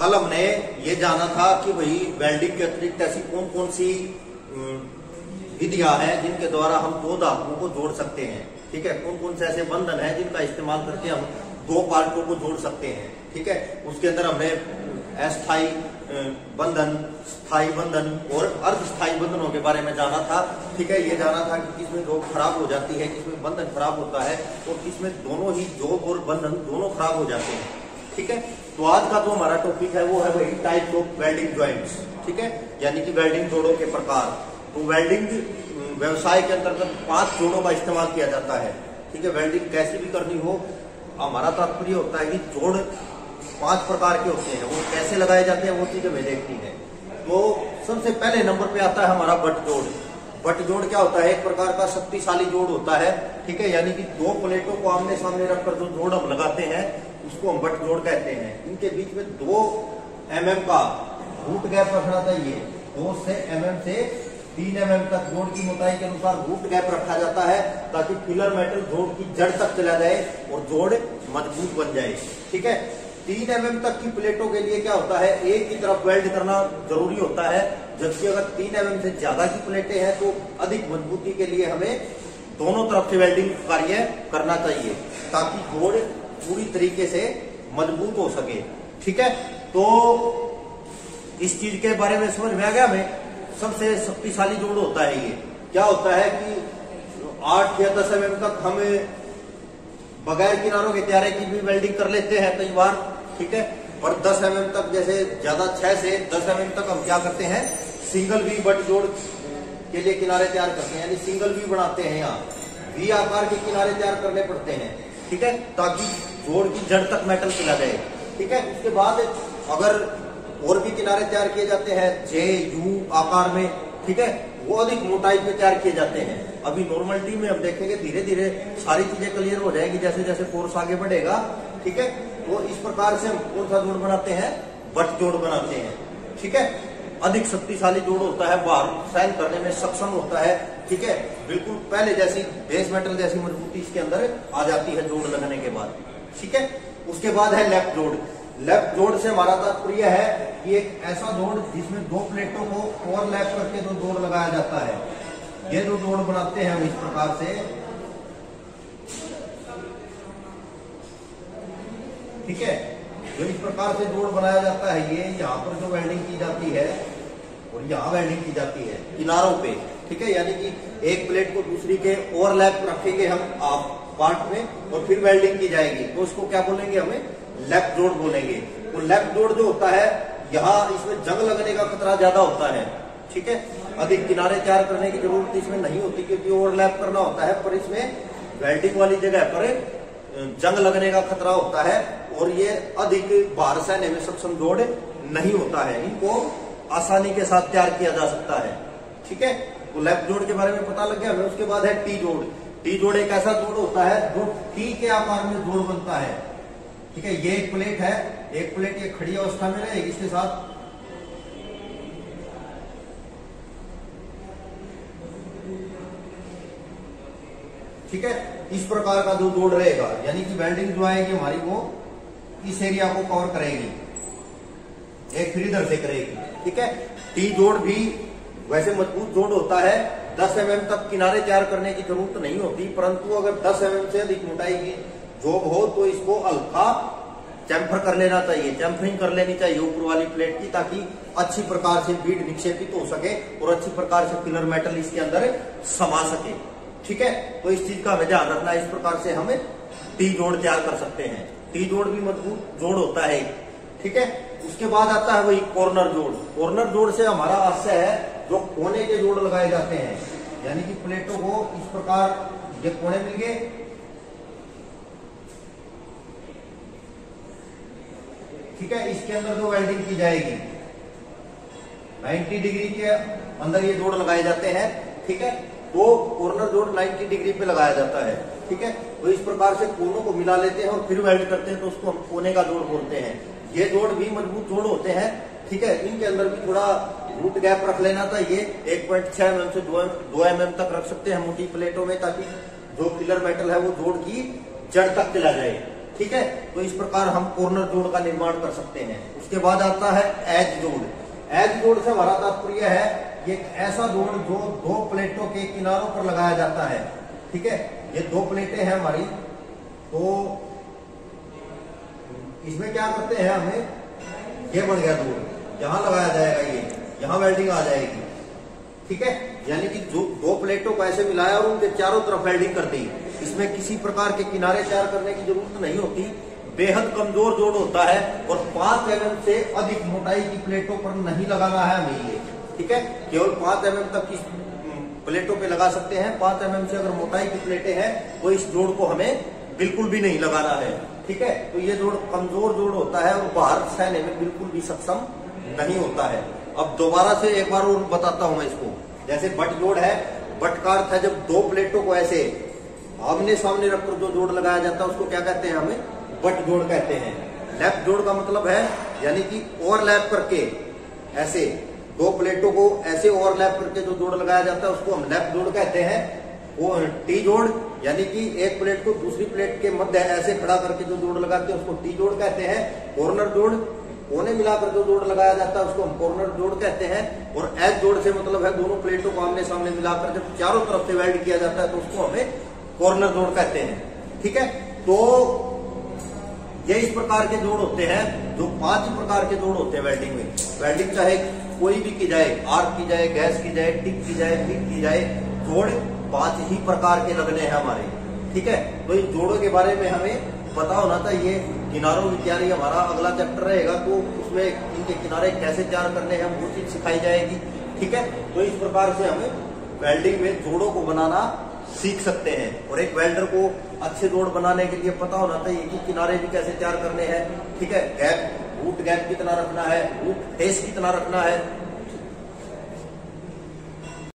कल हमने ये जाना था कि भाई वेल्डिंग के अतिरिक्त ऐसी कौन कौन सी विधियां हैं जिनके द्वारा हम दो धातुओं को जोड़ सकते हैं। ठीक है, कौन कौन से ऐसे बंधन हैं जिनका इस्तेमाल करके हम दो पार्टों को जोड़ सकते हैं। ठीक है, उसके अंदर हमने अस्थायी बंधन, स्थायी बंधन और अर्धस्थायी बंधनों के बारे में जाना था। ठीक है, ये जाना था कि किसमें जॉब खराब हो जाती है, किसमें बंधन खराब होता है और किसमें दोनों ही जॉब और बंधन दोनों खराब हो जाते हैं। ठीक है, तो आज का जो हमारा टॉपिक है वो है वही टाइप ऑफ वेल्डिंग जॉइंट्स। ठीक है, यानी कि वेल्डिंग जोड़ों के प्रकार। तो वेल्डिंग व्यवसाय के अंतर्गत 5 जोड़ों का इस्तेमाल किया जाता है। ठीक है, वेल्डिंग कैसी भी करनी हो, हमारा तात्पर्य होता है कि जोड़ 5 प्रकार के होते हैं, वो कैसे लगाए जाते हैं वो चीजें हमें देखनी है। तो सबसे पहले नंबर पे आता है हमारा बट जोड़। बट जोड़ क्या होता है? एक प्रकार का शक्तिशाली जोड़ होता है। ठीक है, यानी कि दो प्लेटों को आमने सामने रखकर जो जोड़ हम लगाते हैं उसको हम बट जोड़ कहते हैं। इनके बीच में 2 mm का रूट गैप रखना चाहिए। 2 mm से 3 mm तक जोड़ की मोटाई के अनुसार रूट गैप रखा जाता है ताकि फिलर मेटल जोड़ की जड़ तक चला जाए और जोड़ मजबूत बन जाए। ठीक है, 3 mm तक की प्लेटों के लिए क्या होता है, एक की तरफ वेल्ड करना जरूरी होता है, जबकि अगर 3 mm से ज्यादा की प्लेटें हैं तो अधिक मजबूती के लिए हमें दोनों तरफ से वेल्डिंग कार्य करना चाहिए ताकि जोड़ पूरी तरीके से मजबूत हो सके। ठीक है, तो इस चीज के बारे में समझ में आ गया हमें। सबसे शक्तिशाली जोड़ होता है ये। क्या होता है कि 8 या 10 mm तक हम बगैर किनारों के त्यारे की भी वेल्डिंग कर लेते हैं कई बार। ठीक है, और 10 mm तक, जैसे ज्यादा 6 से 10 mm तक हम क्या करते हैं, सिंगल वी बट जोड़ के लिए किनारे तैयार करते हैं, यानी सिंगल वी बनाते हैं। यहाँ वी आकार के किनारे तैयार करने पड़ते हैं। ठीक है, ताकि जोड़ की जड़ तक मेटल चला जाए। ठीक है, उसके बाद अगर और भी किनारे तैयार किए जाते हैं जे यू आकार में, ठीक है, वो अधिक मोटाई पे तैयार किए जाते हैं। अभी नॉर्मलिटी में हम देखेंगे, धीरे धीरे सारी चीजें क्लियर हो जाएगी जैसे जैसे कोर्स आगे बढ़ेगा। ठीक है, तो इस प्रकार से हम कौन सा जोड़ बनाते हैं, बट जोड़ बनाते हैं। ठीक है, अधिक शक्तिशाली जोड़ होता है, भार सहन करने में सक्षम होता है। ठीक है, बिल्कुल पहले जैसी बेस मेटल जैसी मजबूती इसके अंदर आ जाती है जोड़ लगने के बाद। ठीक है, उसके बाद है लेफ्ट जोड़। लेफ्ट जोड़ से हमारा तात्पर्य है कि एक ऐसा जोड़ जिसमें 2 प्लेटों को ओवरलैप करके जो जोड़ लगाया जाता है। ये जो जोड़ बनाते हैं हम इस प्रकार से, ठीक है, जो इस प्रकार से जोड़ बनाया जाता है, ये यहाँ पर जो वेल्डिंग की जाती है और यहाँ वेल्डिंग की जाती है किनारों पे। ठीक है, यानी कि एक प्लेट को दूसरी के ओवरलैप रखेंगे हम पार्ट में और फिर वेल्डिंग की जाएगी, तो उसको क्या बोलेंगे, हमें लेफ्ट जोड़ बोलेंगे। तो लेफ्ट जोड़ जो होता है, यहाँ इसमें जंग लगने का खतरा ज्यादा होता है। ठीक है, अधिक किनारे तैयार करने की जरूरत इसमें नहीं होती क्योंकि ओवरलैप करना होता है, पर इसमें वेल्डिंग वाली जगह पर जंग लगने का खतरा होता है और ये अधिक भार सहने में सक्षम जोड़ नहीं होता है। इनको आसानी के साथ तैयार किया जा सकता है। ठीक है, तो लेफ्ट जोड़ के बारे में पता लग गया हमें। उसके बाद है टी जोड़। टी जोड़ एक ऐसा जोड़ होता है जो टी के आकार में जोड़ बनता है। ठीक है, ये एक प्लेट है, एक प्लेट ये खड़ी अवस्था में रहेगी इसके साथ, ठीक है, इस प्रकार का जो जोड़ रहेगा, यानी कि वेल्डिंग जो आएगी हमारी वो इस एरिया को कवर करेगी, एक फिर इधर से करेगी। ठीक है, टी जोड़ भी वैसे मजबूत जोड़ होता है। 10 mm तक किनारे तैयार करने की जरूरत नहीं होती, परंतु अगर 10 mm से अधिक मोटाई की जोड़ हो तो इसको हल्का चैम्फर कर लेना चाहिए, चैम्फरिंग कर लेनी चाहिए ऊपर वाली प्लेट की, ताकि अच्छी प्रकार से बीड निक्षेपित हो सके और अच्छी प्रकार से फिलर मेटल इसके अंदर समा सके। ठीक है, तो इस चीज का हमें ध्यान रखना है। इस प्रकार से हम टी जोड़ तैयार कर सकते हैं। टी जोड़ भी मजबूत जोड़ होता है। ठीक है, उसके बाद आता है वही कॉर्नर जोड़। कॉर्नर जोड़ से हमारा आशय है जो कोने के जोड़ लगाए जाते हैं, यानी कि प्लेटों को इस प्रकार ये कोने मिल गए, ठीक है, इसके अंदर जो वेल्डिंग की जाएगी 90 डिग्री के अंदर ये जोड़ लगाए जाते हैं। ठीक है, तो कॉर्नर जोड़ 90 डिग्री पे लगाया जाता है। ठीक है, तो इस प्रकार से कोनों को मिला लेते हैं और फिर वेल्ड करते हैं, तो उसको हम कोने का जोड़ बोलते हैं। ये जोड़ भी मजबूत जोड़ होते हैं। ठीक है, इनके अंदर भी थोड़ा रूट गैप रख लेना चाहिए। 1.6 mm से 2 mm तक रख सकते हैं मोटी प्लेटों में, ताकि जो फिलर मेटल है वो जोड़ की जड़ तक चला जाए। ठीक है। तो इस प्रकार हम कॉर्नर जोड़ का निर्माण कर सकते हैं। उसके बाद आता है एज जोड़। एज जोड़ से हमारा तात्पर्य है ये ऐसा जोड़ जो दो प्लेटों के किनारों पर लगाया जाता है, ठीक है। ये दो प्लेटें हैं हमारी, तो इसमें क्या करते हैं हमें, ये बन गया जोड़, यहां लगाया जाएगा, ये यहां वेल्डिंग आ जाएगी, ठीक है। यानी कि जो दो प्लेटों को ऐसे मिलाया और उनके चारों तरफ वेल्डिंग कर दी। इसमें किसी प्रकार के किनारे तैयार करने की जरूरत नहीं होती, बेहद कमजोर जोड़ होता है और 5 mm से अधिक मोटाई की प्लेटों पर नहीं लगाना है हमें ये, ठीक है। केवल 5 mm तक की प्लेटों पे लगा सकते हैं। 5 mm से अगर मोटाई की प्लेटें हैं तो इस जोड़ को हमें बिल्कुल भी नहीं लगाना है, ठीक है। तो ये जोड़ कमजोर जोड़ होता है और बाहर सहने में बिल्कुल भी सक्षम नहीं होता है। अब दोबारा से एक बार और बताता हूं मैं इसको। जैसे बट जोड़ है, बट का अर्थ है जब दो प्लेटों को ऐसे आमने सामने रखकर जो जोड़ लगाया जाता है उसको क्या कहते हैं, हमें बट जोड़ कहते हैं। लैप जोड़ का मतलब है यानी कि ओवरलैप करके ऐसे दो प्लेटों को ऐसे ओवरलैप करके जो जोड़ लगाया जाता है उसको हम लैप जोड़ कहते हैं। वो टी जोड़ यानी कि एक प्लेट को दूसरी प्लेट के मध्य ऐसे खड़ा करके जो जोड़ लगाते हैं उसको टी जोड़ कहते हैं। कॉर्नर जोड़, कोने मिलाकर जो जोड़ लगाया जाता है उसको हम कॉर्नर जोड़ कहते हैं। और एज जोड़ से मतलब है दोनों प्लेटों को आमने सामने मिलाकर जब चारों तरफ से वेल्ड किया जाता है तो उसको हमें कॉर्नर जोड़ कहते हैं, ठीक है। तो ये इस प्रकार के जोड़ होते हैं, जो 5 प्रकार के जोड़ होते हैं वेल्डिंग में। वेल्डिंग चाहे कोई भी की जाए, आर्क की जाए, गैस की जाए, टिक की जाए, टिक की जाए, जोड़ 5 ही प्रकार के लगने हैं हमारे, ठीक है। तो इन जोड़ों के बारे में हमें पता होना चाहिए। किनारों की तैयारी हमारा अगला चैप्टर रहेगा, तो उसमें इनके किनारे कैसे तैयार करने हैं वो चीज सिखाई जाएगी, ठीक है। तो इस प्रकार से हमें वेल्डिंग में जोड़ों को बनाना सीख सकते हैं। और एक वेल्डर को अच्छे जोड़ बनाने के लिए पता होना चाहिए कि किनारे भी कैसे तयार करने हैं, ठीक है। गैप, रूट गैप कितना रखना है, रूट फेस कितना रखना है,